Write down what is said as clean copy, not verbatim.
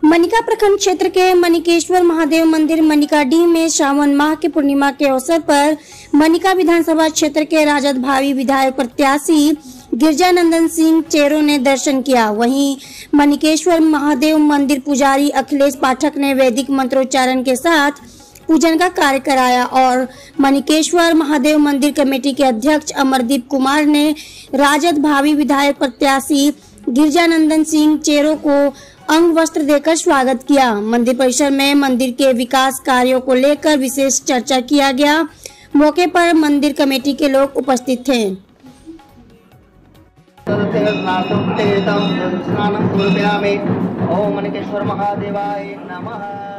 मनिका प्रखंड क्षेत्र के मनिकेश्वर महादेव मंदिर मनिकाडीह में श्रावण माह की पूर्णिमा के अवसर पर मनिका विधानसभा क्षेत्र के राजद भावी विधायक प्रत्याशी गिरिजानंदन सिंह चेरो ने दर्शन किया। वहीं मनिकेश्वर महादेव मंदिर पुजारी अखिलेश पाठक ने वैदिक मंत्रोच्चारण के साथ पूजन का कार्य कराया और मनिकेश्वर महादेव मंदिर कमेटी के अध्यक्ष अमरदीप कुमार ने राजद भावी विधायक प्रत्याशी गिरिजानंदन सिंह चेरो को अंग वस्त्र देकर स्वागत किया। मंदिर परिसर में मंदिर के विकास कार्यों को लेकर विशेष चर्चा किया गया। मौके पर मंदिर कमेटी के लोग उपस्थित थे। ओम मनिकेश्वर महादेवाय नमः।